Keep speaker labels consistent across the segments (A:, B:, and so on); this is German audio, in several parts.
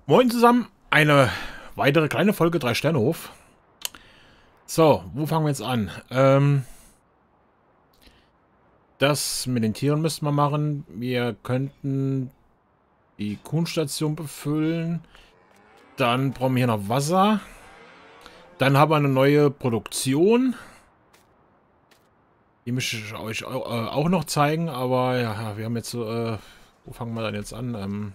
A: Moin zusammen, eine weitere kleine Folge 3-Sterne-Hof. So, wo fangen wir jetzt an? Das mit den Tieren müssten wir machen. Wir könnten die Kuhnstation befüllen. Dann brauchen wir hier noch Wasser. Dann haben wir eine neue Produktion. Die möchte ich euch auch noch zeigen, aber ja, wir haben jetzt so, wo fangen wir dann jetzt an?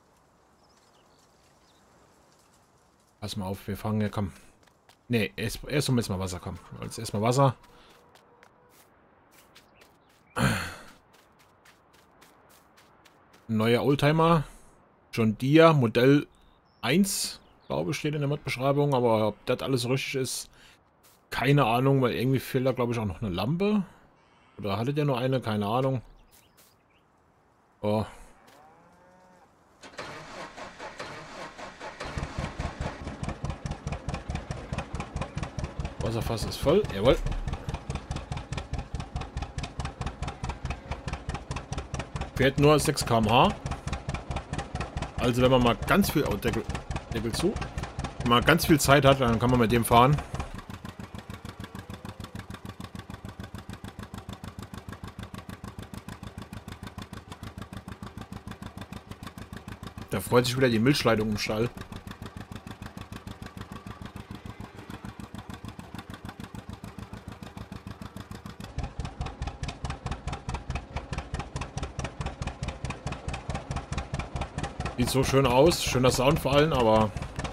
A: Pass mal auf, wir fangen ja, komm. Ne, erst um jetzt mal Wasser, komm. Jetzt erstmal Wasser. Neuer Oldtimer. John Deere, Modell 1, glaube ich, steht in der Mod-Beschreibung. Aber ob das alles so richtig ist, keine Ahnung, weil irgendwie fehlt da, glaube ich, auch noch eine Lampe. Oder hatte der nur eine? Keine Ahnung. Oh. Wasserfass ist voll. Jawohl. Fährt nur 6 km/h. Also wenn man mal ganz viel... Oh, Deckel zu. Wenn man ganz viel Zeit hat, dann kann man mit dem fahren. Da freut sich wieder die Milchleitung im Stall. Sieht so schön aus. Schöner Sound vor allem, aber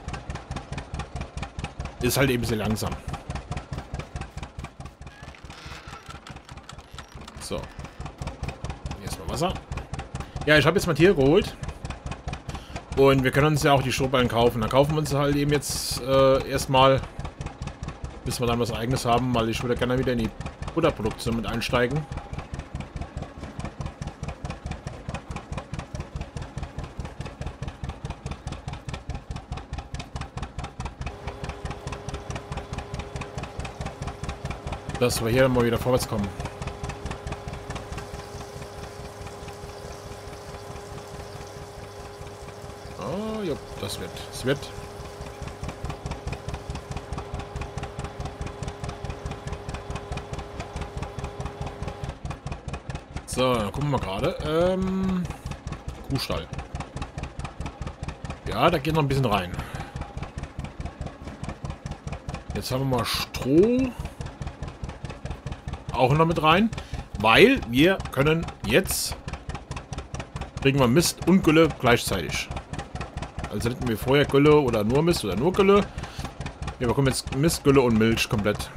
A: ist halt eben sehr langsam. So. Erstmal Wasser. Ja, ich habe jetzt mal Tiere geholt. Und wir können uns ja auch die Strohballen kaufen. Dann kaufen wir uns halt eben jetzt erstmal, bis wir dann was Eigenes haben, weil ich würde gerne wieder in die Butterproduktion mit einsteigen. Dass wir hier mal wieder vorwärts kommen. Oh, ja, das wird. Es wird. So, dann gucken wir mal gerade. Kuhstall. Ja, da geht noch ein bisschen rein. Jetzt haben wir mal Stroh. Auch noch mit rein. Weil wir können jetzt... kriegen wir Mist und Gülle gleichzeitig. Also hätten wir vorher Gülle oder nur Mist oder nur Gülle. Wir bekommen jetzt Mist, Gülle und Milch komplett.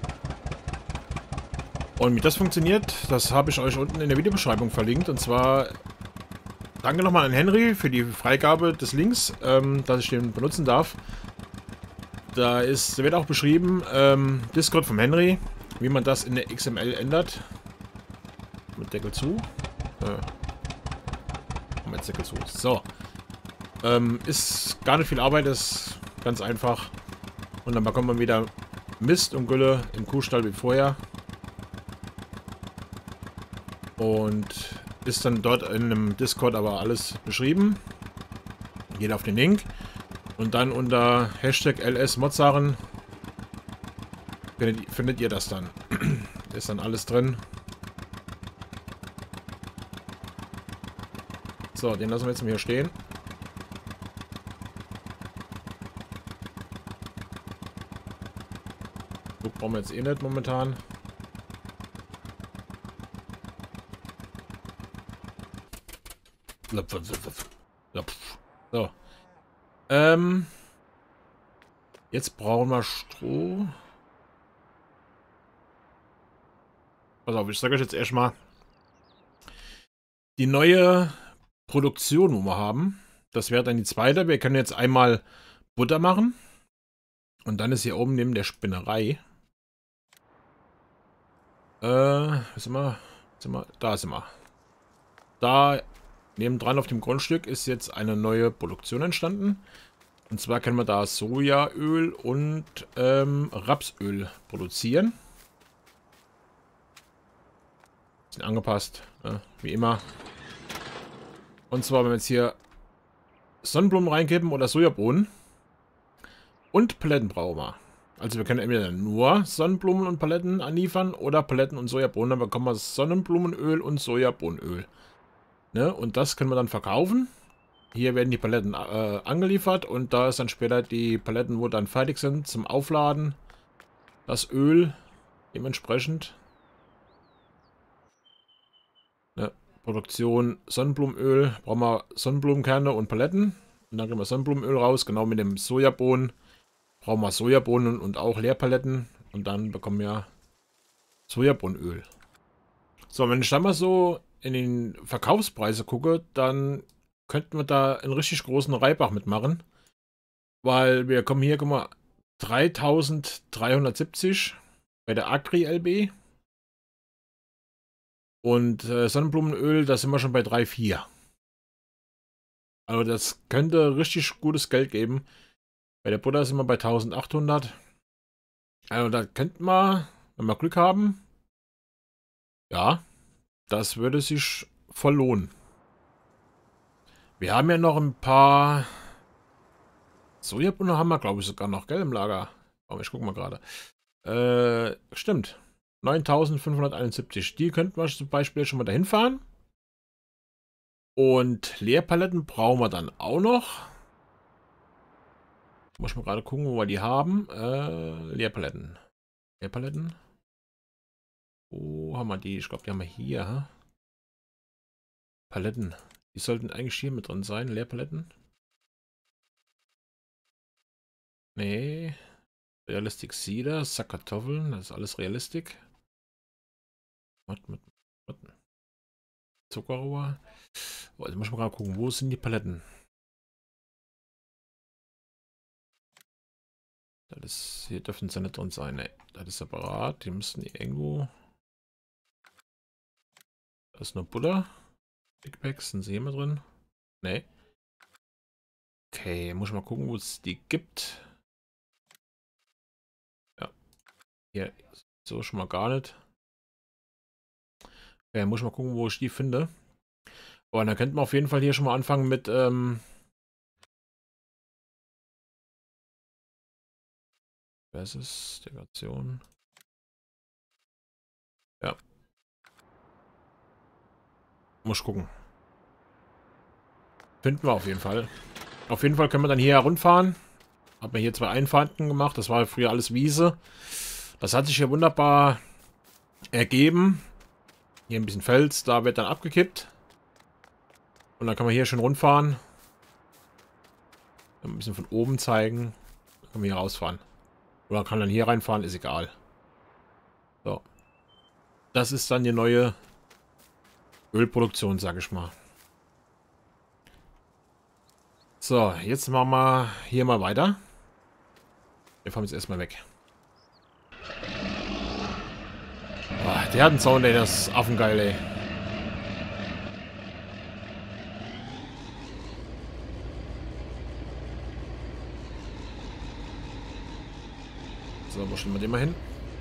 A: Und wie das funktioniert, das habe ich euch unten in der Videobeschreibung verlinkt. Und zwar danke nochmal an Henry für die Freigabe des Links, dass ich den benutzen darf. Da wird auch beschrieben, Discord vom Henry, wie man das in der XML ändert. Mit Deckel zu. Mit Deckel zu. So. Ist gar nicht viel Arbeit, ist ganz einfach. Und dann bekommt man wieder Mist und Gülle im Kuhstall wie vorher. Und ist dann dort in einem Discord aber alles beschrieben. Geht auf den Link. Und dann unter Hashtag LSModsaren findet ihr das dann. Ist dann alles drin. So, den lassen wir jetzt mal hier stehen. Gut, brauchen wir jetzt eh nicht momentan. So. Jetzt brauchen wir Stroh. Pass auf, ich sage euch jetzt erstmal die neue Produktion, wo wir haben. Das wäre dann die zweite. Wir können jetzt einmal Butter machen. Und dann ist hier oben neben der Spinnerei. Sind wir? Da sind wir. Da nebendran auf dem Grundstück ist jetzt eine neue Produktion entstanden. Und zwar können wir da Sojaöl und Rapsöl produzieren. Sind angepasst, wie immer. Und zwar, wenn wir jetzt hier Sonnenblumen reinkippen oder Sojabohnen. Und Paletten brauchen wir. Also wir können entweder nur Sonnenblumen und Paletten anliefern oder Paletten und Sojabohnen. Dann bekommen wir Sonnenblumenöl und Sojabohnenöl. Ne? Und das können wir dann verkaufen. Hier werden die Paletten angeliefert und da ist dann später die Paletten, wo dann fertig sind zum Aufladen. Das Öl dementsprechend. Ne? Produktion Sonnenblumenöl. Brauchen wir Sonnenblumenkerne und Paletten. Und dann kriegen wir Sonnenblumenöl raus. Genau mit dem Sojabohnen. Brauchen wir Sojabohnen und auch Leerpaletten. Und dann bekommen wir Sojabohnenöl. So, wenn ich dann mal so in den Verkaufspreise gucke, dann könnten wir da einen richtig großen Reibach mitmachen. Weil wir kommen hier, guck mal, 3370 bei der Agri LB. Und Sonnenblumenöl, da sind wir schon bei 3,4. Also das könnte richtig gutes Geld geben. Bei der Butter sind wir bei 1800. Also da könnten wir, wenn wir Glück haben, ja, das würde sich voll lohnen. Wir haben ja noch ein paar Sojabohnen haben wir, glaube ich, sogar noch, gell, im Lager. Aber ich gucke mal gerade. Stimmt. 9571. Die könnten wir zum Beispiel schon mal dahin fahren. Und Leerpaletten brauchen wir dann auch noch. Muss ich mal gerade gucken, wo wir die haben. Leerpaletten. Leerpaletten. Wo haben wir die? Ich glaube, die haben wir hier. Paletten. Die sollten eigentlich hier mit drin sein. Leerpaletten. Nee. Realistic Cider. Sackkartoffeln. Das ist alles Realistik. Zuckerrohr. Oh, also muss ich mal gerade gucken, wo sind die Paletten? Das ist, hier dürfen sie nicht drin sein. Ne, das ist separat. Die müssten irgendwo. Da ist nur Butter. Big Bags, sind sie hier mit drin? Ne. Okay, muss ich mal gucken, wo es die gibt. Ja. Hier so schon mal gar nicht. Okay, muss ich mal gucken, wo ich die finde. Oh, und dann könnten wir auf jeden Fall hier schon mal anfangen mit Versus Dekoration. Ja. Muss gucken. Finden wir auf jeden Fall. Auf jeden Fall können wir dann hier herunterfahren. Haben wir hier 2 Einfahrten gemacht. Das war früher alles Wiese. Das hat sich hier wunderbar ergeben. Hier ein bisschen Fels. Da wird dann abgekippt. Und dann kann man hier schön rundfahren. Ein bisschen von oben zeigen. Dann können wir hier rausfahren. Oder kann dann hier reinfahren. Ist egal. So. Das ist dann die neue Ölproduktion, sage ich mal. So, jetzt machen wir hier mal weiter. Wir fahren jetzt erstmal weg. Oh, der hat einen Sound, ey, das ist affengeil, ey. So, wo stellen wir den mal hin?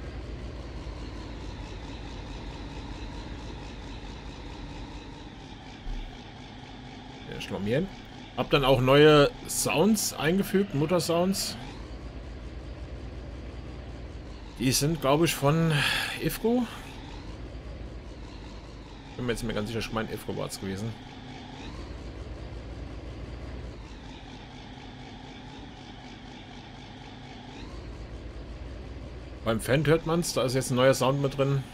A: Ja, stellen wir hier hin. Hab dann auch neue Sounds eingefügt, Motorsounds. Die sind, glaube ich, von IFCO. Bin mir jetzt nicht mehr ganz sicher, ich meine IFCO war es gewesen. Beim Fan hört man es, da ist jetzt ein neuer Sound mit drin.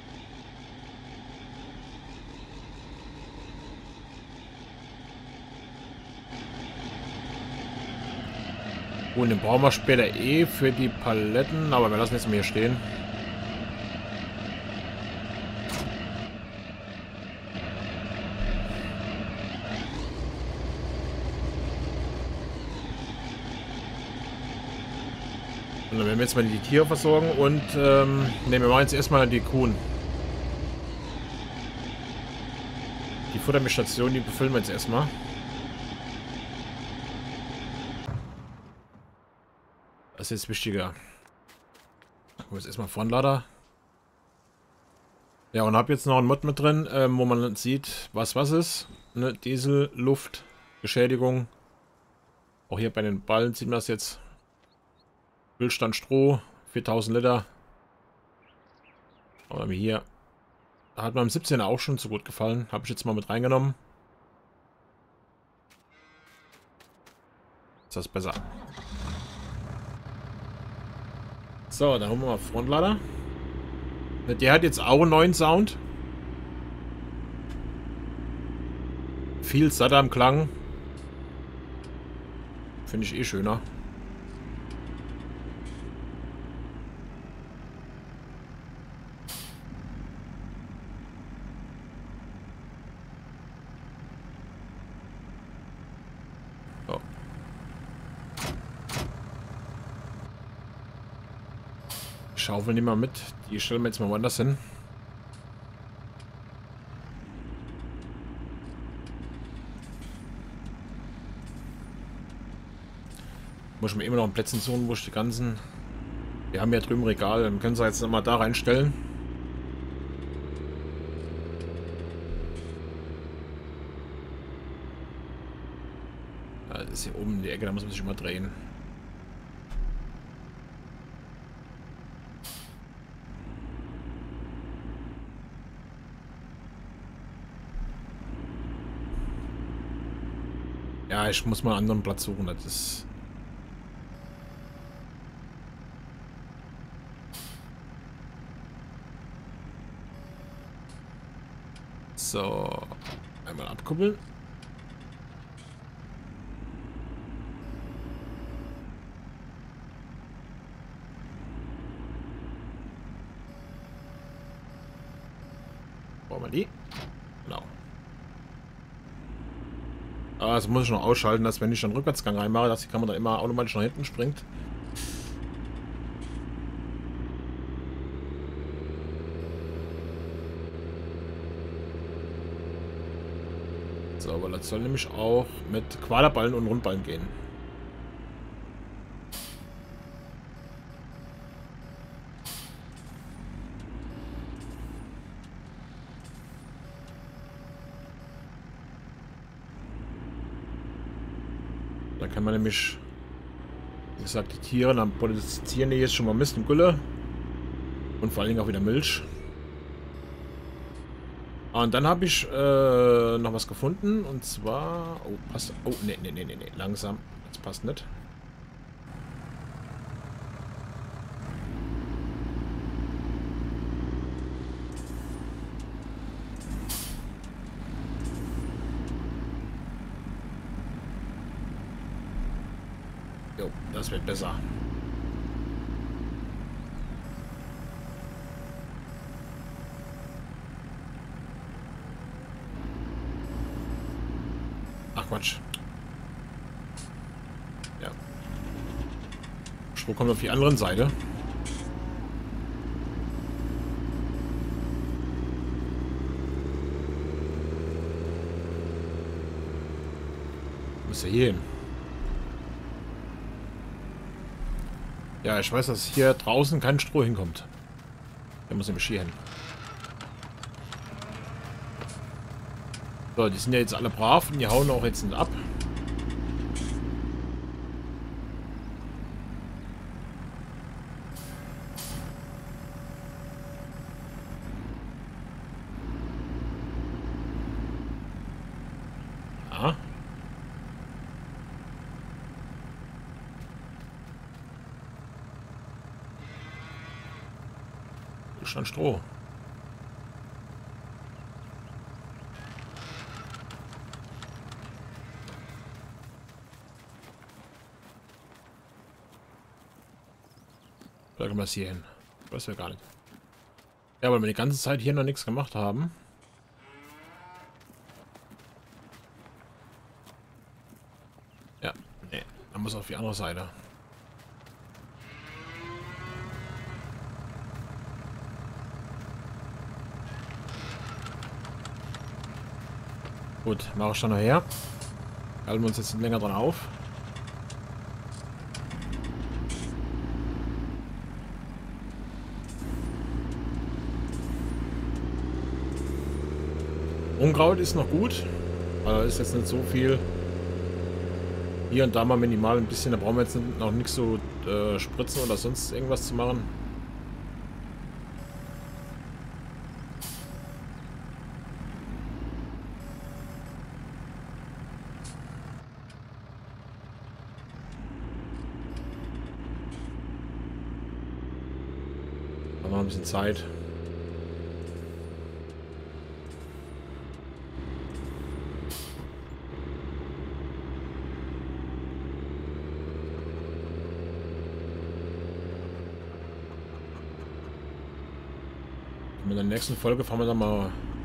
A: Und den brauchen wir später eh für die Paletten, aber wir lassen jetzt mal hier stehen. Und dann werden wir jetzt mal die Tiere versorgen und ne, wir machen jetzt erstmal die Kuhn. Die Futtermilchstation, die befüllen wir jetzt erstmal. Das ist jetzt wichtiger. Ich muss erstmal Frontlader. Ja, und habe jetzt noch einen Mod mit drin, wo man sieht, was ist. Ne? Diesel, Luft, Beschädigung. Auch hier bei den Ballen sieht man das jetzt. Füllstand Stroh, 4000 Liter. Aber hier hat mir am 17er auch schon so gut gefallen. Habe ich jetzt mal mit reingenommen. Ist das besser? So, dann holen wir mal Frontlader. Der hat jetzt auch einen neuen Sound. Viel satter im Klang. Finde ich eh schöner. So. Schaufel nehmen wir mit. Die stellen wir jetzt mal woanders hin. Muss ich mir immer noch ein Plätzchen suchen, wo ich die ganzen... Wir haben ja drüben ein Regal, dann können sie jetzt nochmal da reinstellen. Das ist hier oben in die Ecke, da muss man sich immer drehen. Ja, ich muss mal einen anderen Platz suchen, das ist... So, einmal abkuppeln. Brauchen wir die? Genau. Aber das muss ich noch ausschalten, dass wenn ich dann Rückwärtsgang reinmache, dass die Kamera immer automatisch nach hinten springt. So, aber das soll nämlich auch mit Quaderballen und Rundballen gehen. Da kann man nämlich, wie gesagt, die Tiere dann produzieren die jetzt schon mal Mist und Gülle. Und vor allen Dingen auch wieder Milch. Und dann habe ich noch was gefunden. Und zwar... Oh, passt... Oh, nee. Langsam. Das passt nicht. Jo, das wird besser. Ach Quatsch. Ja. Stroh kommt auf die andere Seite. Muss ja hier hin. Ja, ich weiß, dass hier draußen kein Stroh hinkommt. Der muss nämlich hier hin. So, die sind ja jetzt alle brav und die hauen auch jetzt nicht ab. Ja. Ist schon Stroh. Da können wir es hier hin. Weiß wir gar nicht. Ja, weil wir die ganze Zeit hier noch nichts gemacht haben. Ja, nee. Dann muss auf die andere Seite. Gut, mache ich schon noch her. Halten wir uns jetzt länger dran auf. Unkraut ist noch gut, aber ist jetzt nicht so viel. Hier und da mal minimal ein bisschen, da brauchen wir jetzt noch nichts so spritzen oder sonst irgendwas zu machen. Da haben wir ein bisschen Zeit. In der nächsten Folge fahren wir dann mal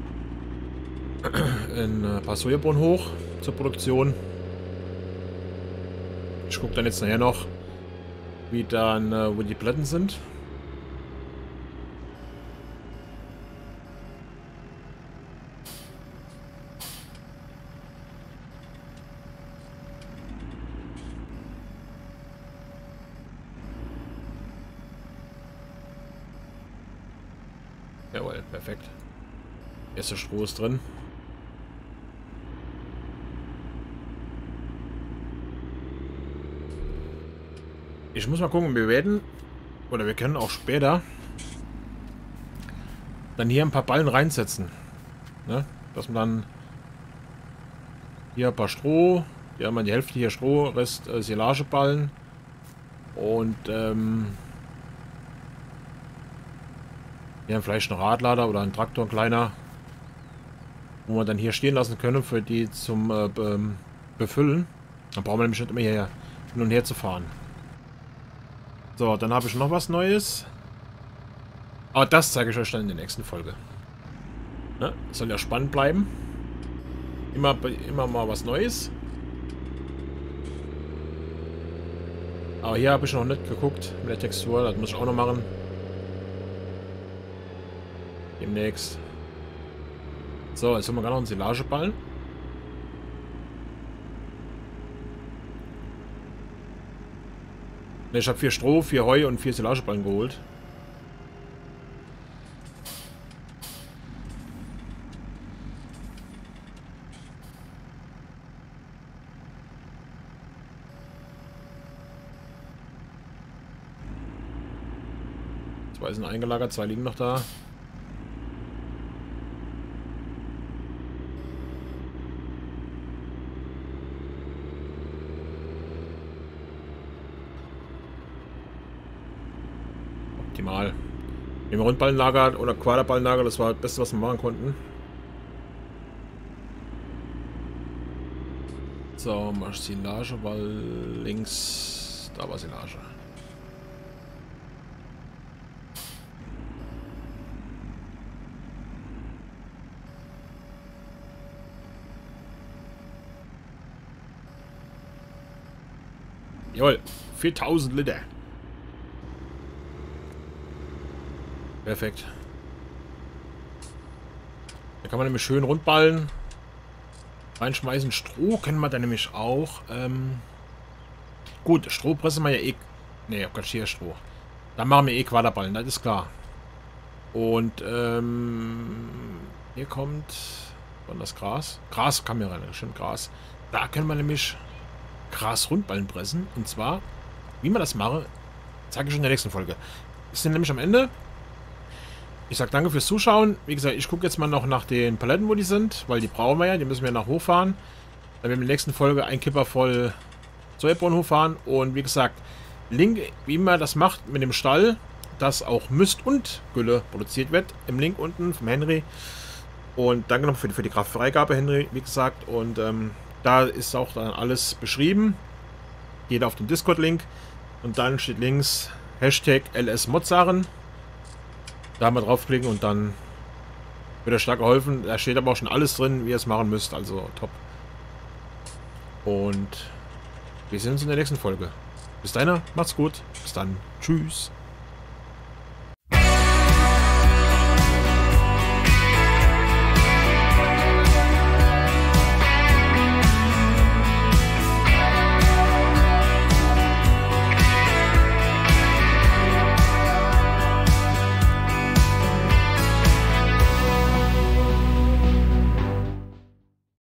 A: in ein paar Sojabohnen hoch zur Produktion. Ich gucke dann jetzt nachher noch, wie dann, wo die Paletten sind. Jawohl, perfekt. Erster Stroh ist drin. Ich muss mal gucken, wir werden, oder wir können auch später dann hier ein paar Ballen reinsetzen. Ne? Dass man dann hier ein paar Stroh, hier haben wir die Hälfte hier Stroh, Rest Silageballen und hier haben vielleicht einen Radlader oder einen Traktor, ein kleiner, wo wir dann hier stehen lassen können für die zum Befüllen. Dann brauchen wir nämlich nicht immer hier hin und her zu fahren. So, dann habe ich noch was Neues. Aber das zeige ich euch dann in der nächsten Folge. Ne? Soll ja spannend bleiben. Immer mal was Neues. Aber hier habe ich noch nicht geguckt mit der Textur. Das muss ich auch noch machen. Demnächst. So, jetzt haben wir gerade noch einen Silageballen. Ne, ich habe 4 Stroh, 4 Heu und 4 Silageballen geholt. Zwei sind eingelagert, 2 liegen noch da. Optimal. Im Rundballenlager oder Quaderballenlager, das war das Beste, was wir machen konnten. So, mach Silage, weil links, da war Silage. Jawohl, 4000 Liter. Perfekt. Da kann man nämlich schön rundballen. Reinschmeißen. Stroh können wir dann nämlich auch. Gut, Stroh pressen wir ja eh. Ne, ich hab gerade hier Stroh. Dann machen wir eh Quaderballen, das ist klar. Und hier kommt. Und das Gras. Gras kann mir rein, stimmt, Gras. Da können wir nämlich Gras rundballen pressen. Und zwar, wie man das mache, zeige ich schon in der nächsten Folge. Wir sind nämlich am Ende. Ich sage danke fürs Zuschauen. Wie gesagt, ich gucke jetzt mal noch nach den Paletten, wo die sind, weil die brauchen wir ja. Die müssen wir nach hochfahren. Dann werden wir in der nächsten Folge ein Kipper voll Sojabohnen hochfahren. Und wie gesagt, Link, wie man das macht mit dem Stall, dass auch Mist und Gülle produziert wird. Im Link unten vom Henry. Und danke noch für die Kraftfreigabe, Henry, wie gesagt. Und da ist auch dann alles beschrieben. Geht auf den Discord-Link. Und dann steht links Hashtag LSModsaren. Da haben wir draufklicken und dann wird euch stark geholfen. Da steht aber auch schon alles drin, wie ihr es machen müsst. Also top. Und wir sehen uns in der nächsten Folge. Bis dahin, macht's gut. Bis dann. Tschüss.